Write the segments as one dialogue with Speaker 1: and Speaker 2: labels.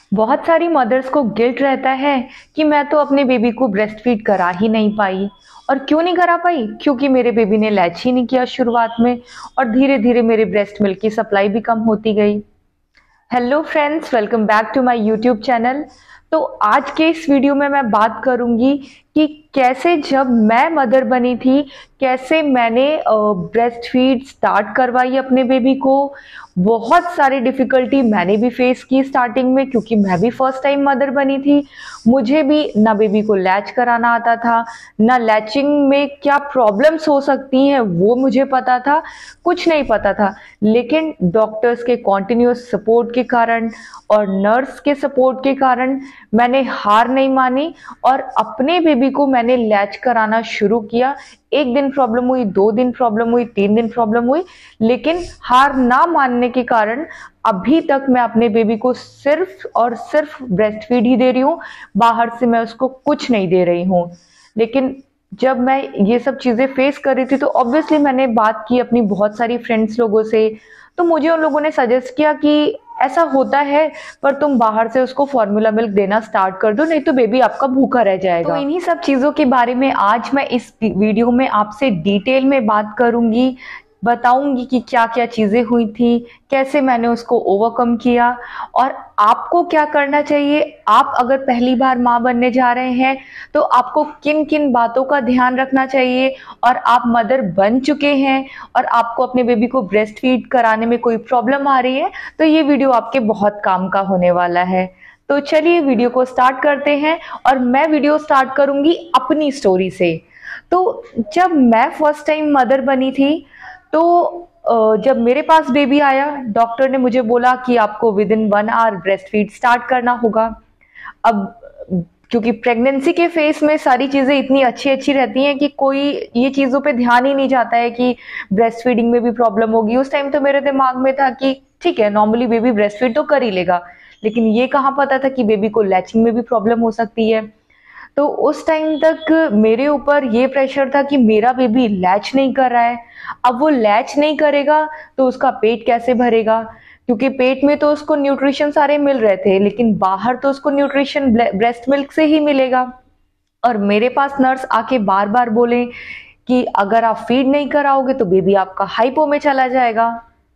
Speaker 1: बहुत सारी मदर्स को गिल्ट रहता है कि मैं तो अपने बेबी को ब्रेस्ट फीड करा ही नहीं पाई। और क्यों नहीं करा पाई? क्योंकि मेरे बेबी ने लैच ही नहीं किया शुरुआत में, और धीरे धीरे मेरे ब्रेस्ट मिल्क की सप्लाई भी कम होती गई। Hello friends, welcome back to my YouTube channel. तो आज के इस वीडियो में मैं बात करूंगी कि कैसे जब मैं मदर बनी थी, कैसे मैंने ब्रेस्ट फीड स्टार्ट करवाई अपने बेबी को। बहुत सारी डिफिकल्टी मैंने भी फेस की स्टार्टिंग में, क्योंकि मैं भी फर्स्ट टाइम मदर बनी थी। मुझे भी ना बेबी को लैच कराना आता था, ना लैचिंग में क्या प्रॉब्लम्स हो सकती हैं वो मुझे पता था, कुछ नहीं पता था। लेकिन डॉक्टर्स के कॉन्टिन्यूस सपोर्ट के कारण और नर्स के सपोर्ट के कारण मैंने हार नहीं मानी और अपने बेबी को मैंने लैच कराना शुरू किया। एक दिन प्रॉब्लम हुई, 2 दिन प्रॉब्लम हुई, 3 दिन प्रॉब्लम हुई, लेकिन हार ना मानने के कारण अभी तक मैं अपने बेबी को सिर्फ और सिर्फ ब्रेस्ट फीड ही दे रही हूँ। बाहर से मैं उसको कुछ नहीं दे रही हूँ। लेकिन जब मैं ये सब चीजें फेस कर रही थी तो ऑब्वियसली मैंने बात की अपनी बहुत सारी फ्रेंड्स लोगों से। तो मुझे उन लोगों ने सजेस्ट किया कि ऐसा होता है, पर तुम बाहर से उसको फॉर्मूला मिल्क देना स्टार्ट कर दो, नहीं तो बेबी आपका भूखा रह जाएगा। तो इन्हीं सब चीजों के बारे में आज मैं इस वीडियो में आपसे डिटेल में बात करूंगी, बताऊंगी कि क्या क्या चीजें हुई थी, कैसे मैंने उसको ओवरकम किया और आपको क्या करना चाहिए। आप अगर पहली बार माँ बनने जा रहे हैं तो आपको किन किन बातों का ध्यान रखना चाहिए, और आप मदर बन चुके हैं और आपको अपने बेबी को ब्रेस्ट फीड कराने में कोई प्रॉब्लम आ रही है तो ये वीडियो आपके बहुत काम का होने वाला है। तो चलिए वीडियो को स्टार्ट करते हैं, और मैं वीडियो स्टार्ट करूंगी अपनी स्टोरी से। तो जब मैं फर्स्ट टाइम मदर बनी थी तो जब मेरे पास बेबी आया, डॉक्टर ने मुझे बोला कि आपको within 1 hour breast feed start करना होगा। अब क्योंकि प्रेगनेंसी के फेस में सारी चीजें इतनी अच्छी अच्छी रहती हैं कि कोई ये चीजों पे ध्यान ही नहीं जाता है कि ब्रेस्ट फीडिंग में भी प्रॉब्लम होगी। उस टाइम तो मेरे दिमाग में था कि ठीक है, नॉर्मली बेबी ब्रेस्ट फीड तो कर ही लेगा, लेकिन ये कहाँ पता था कि बेबी को लैचिंग में भी प्रॉब्लम हो सकती है। तो उस टाइम तक मेरे ऊपर ये प्रेशर था कि मेरा बेबी लैच नहीं कर रहा है। अब वो लैच नहीं करेगा तो उसका पेट कैसे भरेगा, क्योंकि पेट में तो उसको न्यूट्रिशन सारे मिल रहे थे, लेकिन बाहर तो उसको न्यूट्रिशन ब्रेस्ट मिल्क से ही मिलेगा। और मेरे पास नर्स आके बार बार बोले कि अगर आप फीड नहीं कराओगे तो बेबी आपका हाइपो में चला जाएगा।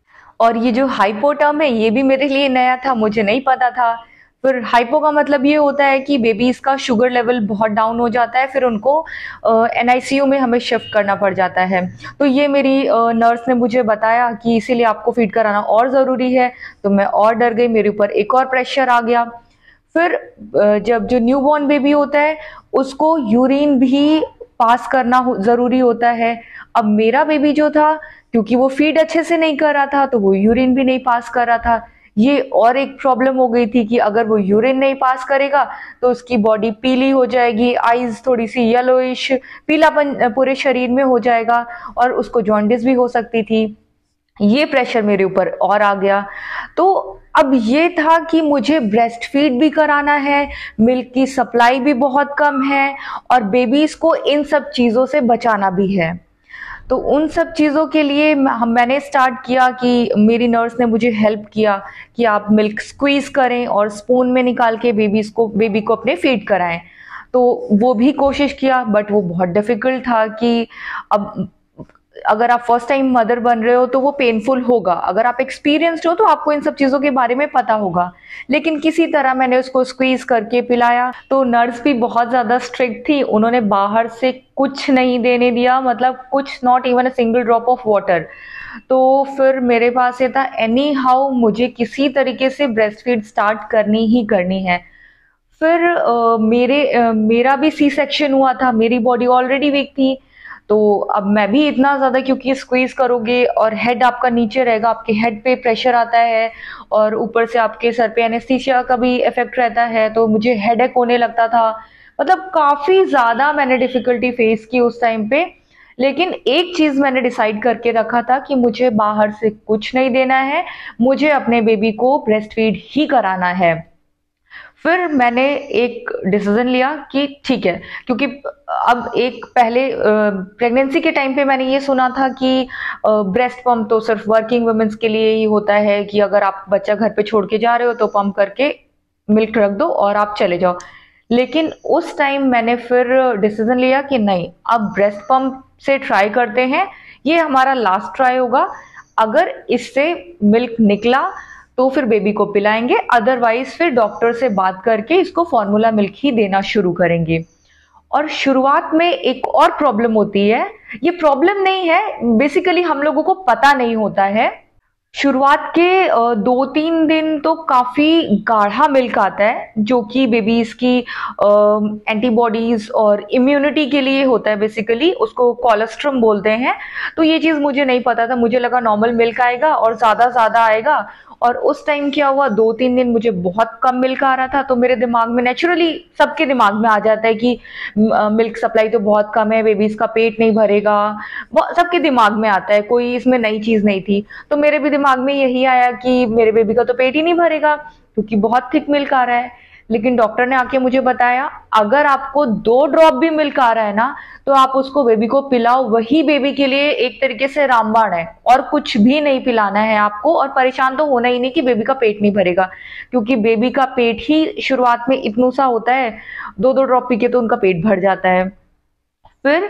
Speaker 1: और ये जो हाइपो टर्म है ये भी मेरे लिए नया था, मुझे नहीं पता था। फिर हाइपो का मतलब ये होता है कि बेबीज का शुगर लेवल बहुत डाउन हो जाता है, फिर उनको एनआईसीयू में हमें शिफ्ट करना पड़ जाता है। तो ये मेरी नर्स ने मुझे बताया कि इसीलिए आपको फीड कराना और ज़रूरी है। तो मैं और डर गई, मेरे ऊपर एक और प्रेशर आ गया। फिर जब जो न्यूबॉर्न बेबी होता है उसको यूरिन भी पास करना ज़रूरी होता है। अब मेरा बेबी जो था, क्योंकि वो फीड अच्छे से नहीं कर रहा था तो वो यूरिन भी नहीं पास कर रहा था। ये और एक प्रॉब्लम हो गई थी कि अगर वो यूरिन नहीं पास करेगा तो उसकी बॉडी पीली हो जाएगी, आईज थोड़ी सी येलोइश, पीलापन पूरे शरीर में हो जाएगा और उसको जॉन्डिस भी हो सकती थी। ये प्रेशर मेरे ऊपर और आ गया। तो अब ये था कि मुझे ब्रेस्ट फीड भी कराना है, मिल्क की सप्लाई भी बहुत कम है, और बेबीज को इन सब चीज़ों से बचाना भी है। तो उन सब चीज़ों के लिए मैंने स्टार्ट किया कि मेरी नर्स ने मुझे हेल्प किया कि आप मिल्क स्क्वीज करें और स्पून में निकाल के बेबी को अपने फीड कराएं। तो वो भी कोशिश किया, बट वो बहुत डिफिकल्ट था कि अब अगर आप फर्स्ट टाइम मदर बन रहे हो तो वो पेनफुल होगा। अगर आप एक्सपीरियंस्ड हो तो आपको इन सब चीज़ों के बारे में पता होगा। लेकिन किसी तरह मैंने उसको स्क्वीज करके पिलाया। तो नर्स भी बहुत ज़्यादा स्ट्रिक्ट थी, उन्होंने बाहर से कुछ नहीं देने दिया, मतलब कुछ, not even a single drop of water. तो फिर मेरे पास ये था, एनी हाउ मुझे किसी तरीके से ब्रेस्ट फीड स्टार्ट करनी ही करनी है। फिर मेरा भी सी सेक्शन हुआ था, मेरी बॉडी ऑलरेडी वीक थी। तो अब मैं भी इतना ज़्यादा, क्योंकि स्क्वीज करोगे और हेड आपका नीचे रहेगा, आपके हेड पे प्रेशर आता है और ऊपर से आपके सर पे एनेस्थीसिया का भी इफेक्ट रहता है, तो मुझे हेडेक होने लगता था। मतलब काफ़ी ज़्यादा मैंने डिफ़िकल्टी फेस की उस टाइम पे। लेकिन एक चीज़ मैंने डिसाइड करके रखा था कि मुझे बाहर से कुछ नहीं देना है, मुझे अपने बेबी को ब्रेस्ट फीड ही कराना है। फिर मैंने एक डिसीजन लिया कि ठीक है, क्योंकि अब एक पहले प्रेगनेंसी के टाइम पे मैंने ये सुना था कि ब्रेस्ट पंप तो सिर्फ वर्किंग वुमेन्स के लिए ही होता है, कि अगर आप बच्चा घर पे छोड़ के जा रहे हो तो पंप करके मिल्क रख दो और आप चले जाओ। लेकिन उस टाइम मैंने फिर डिसीजन लिया कि नहीं, अब ब्रेस्ट पंप से ट्राई करते हैं, ये हमारा लास्ट ट्राई होगा। अगर इससे मिल्क निकला तो फिर बेबी को पिलाएंगे, अदरवाइज फिर डॉक्टर से बात करके इसको फॉर्मूला मिल्क ही देना शुरू करेंगे। और शुरुआत में एक और प्रॉब्लम होती है, ये प्रॉब्लम नहीं है, बेसिकली हम लोगों को पता नहीं होता है। शुरुआत के 2-3 दिन तो काफ़ी गाढ़ा मिल्क आता है, जो कि बेबीज़ की एंटीबॉडीज़ और इम्यूनिटी के लिए होता है, बेसिकली उसको कोलेस्ट्रम बोलते हैं। तो ये चीज़ मुझे नहीं पता था, मुझे लगा नॉर्मल मिल्क आएगा और ज़्यादा ज़्यादा आएगा। और उस टाइम क्या हुआ, 2-3 दिन मुझे बहुत कम मिल्क आ रहा था, तो मेरे दिमाग में नेचुरली, सबके दिमाग में आ जाता है कि मिल्क सप्लाई तो बहुत कम है, बेबीज़ का पेट नहीं भरेगा, सबके दिमाग में आता है, कोई इसमें नई चीज़ नहीं थी। तो मेरे भी दिमाग में यही आया कि मेरे बेबी का तो पेट ही नहीं भरेगा क्योंकि बहुत थिक मिल्क आ रहा है। लेकिन डॉक्टर ने आके मुझे बताया, अगर आपको 2 ड्रॉप भी मिल्क आ रहा है ना, तो आप उसको बेबी को पिलाओ, वही बेबी के लिए एक तरीके से रामबाण है, और कुछ भी नहीं पिलाना है आपको, और परेशान तो होना ही नहीं कि बेबी का पेट नहीं भरेगा, क्योंकि बेबी का पेट ही शुरुआत में इतना सा होता है, 2-2 ड्रॉप पी के तो उनका पेट भर जाता है। फिर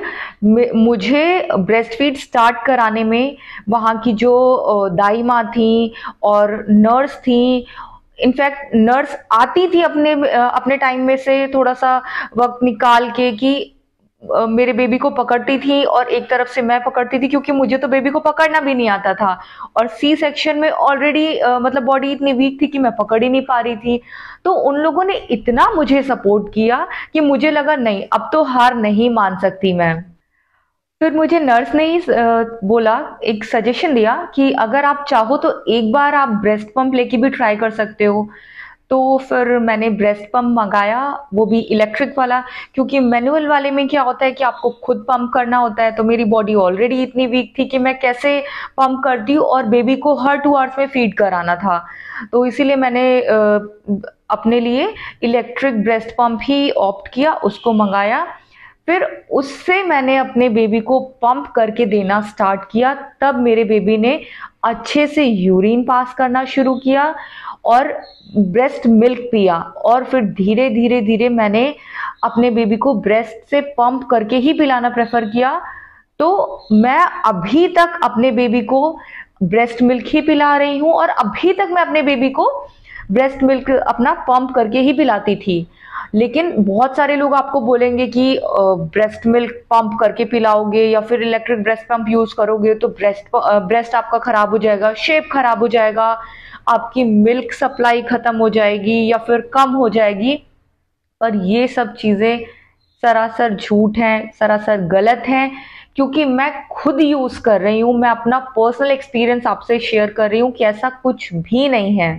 Speaker 1: मुझे ब्रेस्ट फीड स्टार्ट कराने में वहाँ की जो दाई माँ थी और नर्स थी, इनफैक्ट नर्स आती थी अपने टाइम में से थोड़ा सा वक्त निकाल के कि मेरे बेबी को पकड़ती थी, और एक तरफ से मैं पकड़ती थी, क्योंकि मुझे तो बेबी को पकड़ना भी नहीं आता था, और सी सेक्शन में ऑलरेडी मतलब बॉडी इतनी वीक थी कि मैं पकड़ ही नहीं पा रही थी। तो उन लोगों ने इतना मुझे सपोर्ट किया कि मुझे लगा नहीं, अब तो हार नहीं मान सकती मैं। फिर मुझे नर्स ने ही बोला, एक सजेशन दिया कि अगर आप चाहो तो एक बार आप ब्रेस्ट पंप लेके भी ट्राई कर सकते हो। तो फिर मैंने ब्रेस्ट पंप मंगाया, वो भी इलेक्ट्रिक वाला, क्योंकि मैनुअल वाले में क्या होता है कि आपको खुद पंप करना होता है, तो मेरी बॉडी ऑलरेडी इतनी वीक थी कि मैं कैसे पंप करती हूँ, और बेबी को हर 2 आवर्स में फीड कराना था। तो इसीलिए मैंने अपने लिए इलेक्ट्रिक ब्रेस्ट पंप ही ऑप्ट किया, उसको मंगाया। फिर उससे मैंने अपने बेबी को पंप करके देना स्टार्ट किया, तब मेरे बेबी ने अच्छे से यूरिन पास करना शुरू किया और ब्रेस्ट मिल्क पिया। और फिर धीरे धीरे धीरे मैंने अपने बेबी को ब्रेस्ट से पंप करके ही पिलाना प्रेफर किया। तो मैं अभी तक अपने बेबी को ब्रेस्ट मिल्क ही पिला रही हूँ, और अभी तक मैं अपने बेबी को ब्रेस्ट मिल्क अपना पंप करके ही पिलाती थी। लेकिन बहुत सारे लोग आपको बोलेंगे कि ब्रेस्ट मिल्क पंप करके पिलाओगे या फिर इलेक्ट्रिक ब्रेस्ट पंप यूज करोगे तो ब्रेस्ट आपका खराब हो जाएगा, शेप खराब हो जाएगा, आपकी मिल्क सप्लाई खत्म हो जाएगी या फिर कम हो जाएगी। पर ये सब चीजें सरासर झूठ हैं, सरासर गलत हैं, क्योंकि मैं खुद यूज कर रही हूँ, मैं अपना पर्सनल एक्सपीरियंस आपसे शेयर कर रही हूँ कि ऐसा कुछ भी नहीं है।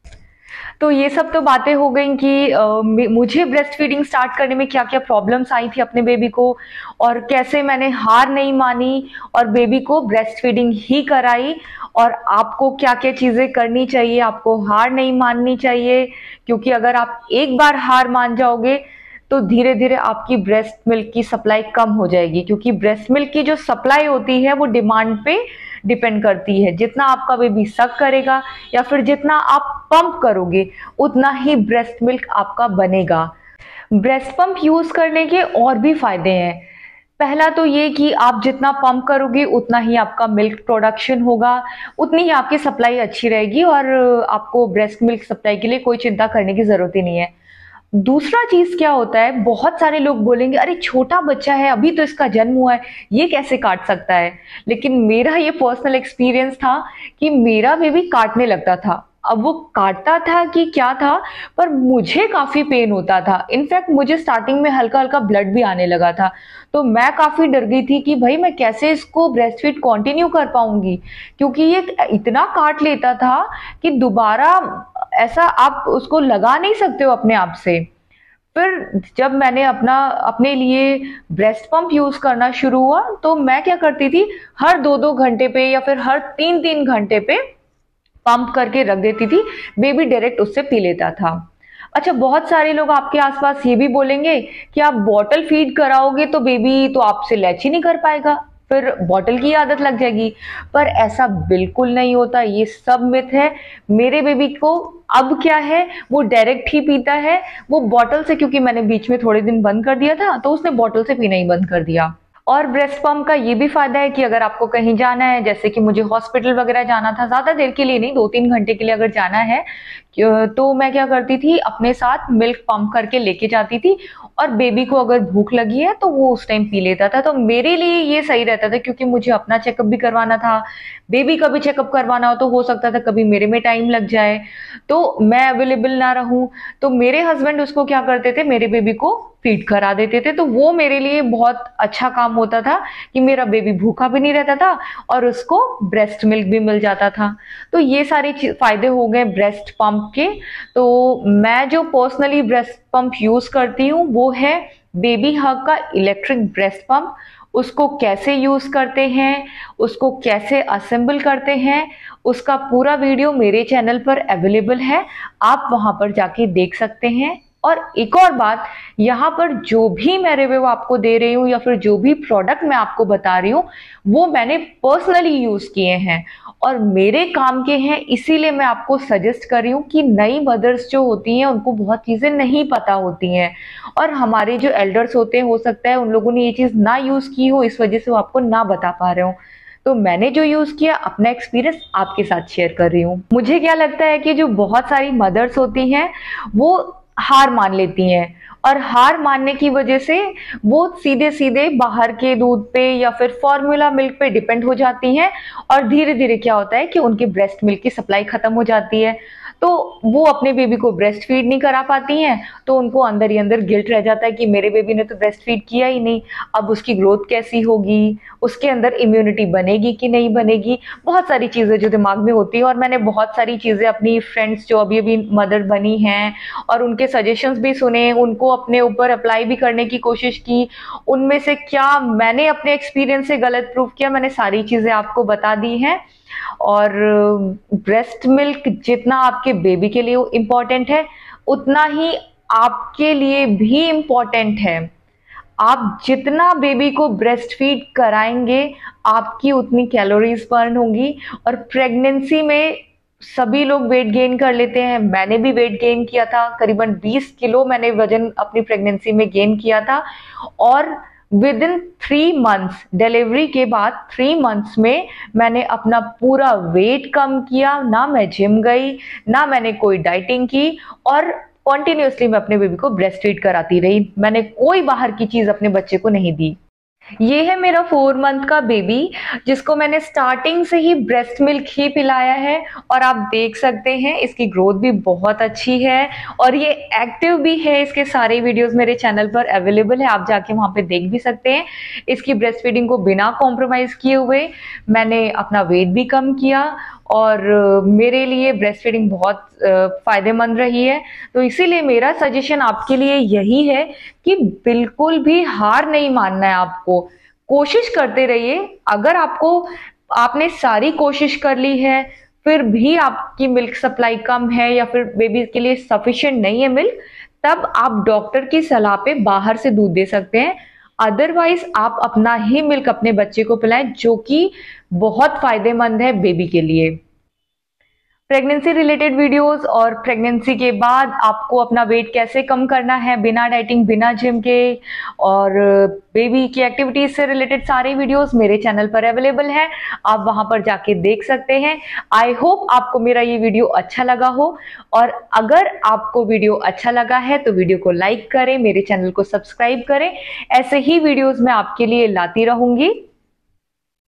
Speaker 1: तो ये सब तो बातें हो गई कि मुझे ब्रेस्ट फीडिंग स्टार्ट करने में क्या क्या प्रॉब्लम्स आई थी अपने बेबी को, और कैसे मैंने हार नहीं मानी और बेबी को ब्रेस्ट फीडिंग ही कराई। और आपको क्या क्या चीज़ें करनी चाहिए, आपको हार नहीं माननी चाहिए, क्योंकि अगर आप एक बार हार मान जाओगे तो धीरे धीरे आपकी ब्रेस्ट मिल्क की सप्लाई कम हो जाएगी, क्योंकि ब्रेस्ट मिल्क की जो सप्लाई होती है वो डिमांड पे डिपेंड करती है। जितना आपका बेबी सक करेगा या फिर जितना आप पंप करोगे उतना ही ब्रेस्ट मिल्क आपका बनेगा। ब्रेस्ट पंप यूज करने के और भी फायदे हैं। पहला तो ये कि आप जितना पंप करोगे उतना ही आपका मिल्क प्रोडक्शन होगा, उतनी ही आपकी सप्लाई अच्छी रहेगी, और आपको ब्रेस्ट मिल्क सप्लाई के लिए कोई चिंता करने की जरूरत ही नहीं है। दूसरा चीज क्या होता है, बहुत सारे लोग बोलेंगे अरे छोटा बच्चा है, अभी तो इसका जन्म हुआ है, ये कैसे काट सकता है। लेकिन मेरा ये पर्सनल एक्सपीरियंस था कि मेरा बेबी काटने लगता था। अब वो काटता था कि क्या था, पर मुझे काफी पेन होता था। इनफैक्ट मुझे स्टार्टिंग में हल्का हल्का ब्लड भी आने लगा था, तो मैं काफी डर गई थी कि भाई मैं कैसे इसको ब्रेस्ट फीड कंटिन्यू कर पाऊंगी, क्योंकि ये इतना काट लेता था कि दोबारा ऐसा आप उसको लगा नहीं सकते हो अपने आप से। फिर जब मैंने अपने लिए ब्रेस्ट पंप यूज करना शुरू हुआ, तो मैं क्या करती थी, हर 2-2 घंटे पे या फिर हर 3-3 घंटे पे पंप करके रख देती थी, बेबी डायरेक्ट उससे पी लेता था। अच्छा, बहुत सारे लोग आपके आसपास ये भी बोलेंगे कि आप बॉटल फीड कराओगे तो बेबी तो आपसे लैच ही नहीं कर पाएगा। फिर बॉटल की आदत लग जाएगी। पर ऐसा बिल्कुल नहीं होता, ये सब मिथ है। मेरे बेबी को अब क्या है, वो डायरेक्ट ही पीता है। वो बॉटल से, क्योंकि मैंने बीच में थोड़े दिन बंद कर दिया था, तो उसने बॉटल से पीना ही बंद कर दिया। और ब्रेस्ट पंप का ये भी फायदा है कि अगर आपको कहीं जाना है, जैसे कि मुझे हॉस्पिटल वगैरह जाना था, ज्यादा देर के लिए नहीं, 2-3 घंटे के लिए अगर जाना है, तो मैं क्या करती थी, अपने साथ मिल्क पंप करके लेके जाती थी। और बेबी को अगर भूख लगी है तो वो उस टाइम पी लेता था। तो मेरे लिए ये सही रहता था, क्योंकि मुझे अपना चेकअप भी करवाना था, बेबी का भी चेकअप करवाना हो, तो हो सकता था कभी मेरे में टाइम लग जाए तो मैं अवेलेबल ना रहूं। तो मेरे हस्बैंड उसको क्या करते थे, मेरे बेबी को फीड करा देते थे। तो वो मेरे लिए बहुत अच्छा काम होता था कि मेरा बेबी भूखा भी नहीं रहता था और उसको ब्रेस्ट मिल्क भी मिल जाता था। तो ये सारे फायदे हो गए ब्रेस्ट पंप के। तो मैं जो पर्सनली ब्रेस्ट पंप यूज करती हूँ वो है बेबी हग का इलेक्ट्रिक ब्रेस्ट पंप। उसको कैसे यूज करते हैं, उसको कैसे असेंबल करते हैं, उसका पूरा वीडियो मेरे चैनल पर अवेलेबल है, आप वहां पर जाके देख सकते हैं। और एक और बात, यहाँ पर जो भी मैं रिव्यू आपको दे रही हूँ या फिर जो भी प्रोडक्ट मैं आपको बता रही हूँ वो मैंने पर्सनली यूज किए हैं और मेरे काम के हैं, इसीलिए मैं आपको सजेस्ट कर रही हूँ कि नई मदर्स जो होती हैं उनको बहुत चीजें नहीं पता होती हैं और हमारे जो एल्डर्स होते हैं, हो सकता है उन लोगों ने ये चीज ना यूज की हो, इस वजह से वो आपको ना बता पा रहे हो। तो मैंने जो यूज किया, अपना एक्सपीरियंस आपके साथ शेयर कर रही हूँ। मुझे क्या लगता है कि जो बहुत सारी मदर्स होती हैं वो हार मान लेती हैं और हार मानने की वजह से वो सीधे सीधे बाहर के दूध पे या फिर फॉर्मूला मिल्क पे डिपेंड हो जाती हैं और धीरे धीरे क्या होता है कि उनके ब्रेस्ट मिल्क की सप्लाई खत्म हो जाती है। तो वो अपने बेबी को ब्रेस्ट फीड नहीं करा पाती हैं, तो उनको अंदर ही अंदर गिल्ट रह जाता है कि मेरे बेबी ने तो ब्रेस्ट फीड किया ही नहीं, अब उसकी ग्रोथ कैसी होगी, उसके अंदर इम्यूनिटी बनेगी कि नहीं बनेगी, बहुत सारी चीजें जो दिमाग में होती है। और मैंने बहुत सारी चीजें अपनी फ्रेंड्स जो अभी अभी मदर बनी हैं और उनके सजेशंस भी सुने, उनको अपने ऊपर अप्लाई भी करने की कोशिश की, उनमें से क्या मैंने अपने एक्सपीरियंस से गलत प्रूफ किया, मैंने सारी चीजें आपको बता दी हैं। और ब्रेस्ट मिल्क जितना आपके बेबी के लिए इम्पोर्टेंट है उतना ही आपके लिए भी इम्पोर्टेंट है। आप जितना बेबी को ब्रेस्ट फीड कराएंगे आपकी उतनी कैलोरीज बर्न होंगी। और प्रेगनेंसी में सभी लोग वेट गेन कर लेते हैं, मैंने भी वेट गेन किया था, करीबन 20 किलो मैंने वजन अपनी प्रेगनेंसी में गेन किया था। और विद इन 3 मंथ्स, डिलीवरी के बाद 3 मंथ्स में मैंने अपना पूरा वेट कम किया, ना मैं जिम गई ना मैंने कोई डाइटिंग की और कॉन्टिन्यूसली मैं अपने बेबी को ब्रेस्ट फीड कराती रही। मैंने कोई बाहर की चीज अपने बच्चे को नहीं दी। ये है मेरा 4 मंथ का बेबी जिसको मैंने स्टार्टिंग से ही ब्रेस्ट मिल्क ही पिलाया है और आप देख सकते हैं इसकी ग्रोथ भी बहुत अच्छी है और ये एक्टिव भी है। इसके सारे वीडियोस मेरे चैनल पर अवेलेबल है, आप जाके वहां पे देख भी सकते हैं। इसकी ब्रेस्ट फीडिंग को बिना कॉम्प्रोमाइज किए हुए मैंने अपना वेट भी कम किया और मेरे लिए ब्रेस्ट फीडिंग बहुत फायदेमंद रही है। तो इसीलिए मेरा सजेशन आपके लिए यही है कि बिल्कुल भी हार नहीं मानना है, आपको कोशिश करते रहिए। अगर आपने सारी कोशिश कर ली है फिर भी आपकी मिल्क सप्लाई कम है या फिर बेबी के लिए सफिशिएंट नहीं है मिल्क, तब आप डॉक्टर की सलाह पे बाहर से दूध दे सकते हैं। अदरवाइज आप अपना ही मिल्क अपने बच्चे को पिलाएं, जो कि बहुत फायदेमंद है बेबी के लिए। प्रेगनेंसी रिलेटेड वीडियोस और प्रेगनेंसी के बाद आपको अपना वेट कैसे कम करना है बिना डाइटिंग बिना जिम के और बेबी की एक्टिविटीज से रिलेटेड सारे वीडियोस मेरे चैनल पर अवेलेबल हैं, आप वहां पर जाके देख सकते हैं। आई होप आपको मेरा ये वीडियो अच्छा लगा हो और अगर आपको वीडियो अच्छा लगा है तो वीडियो को लाइक करें, मेरे चैनल को सब्सक्राइब करें। ऐसे ही वीडियोस मैं आपके लिए लाती रहूंगी।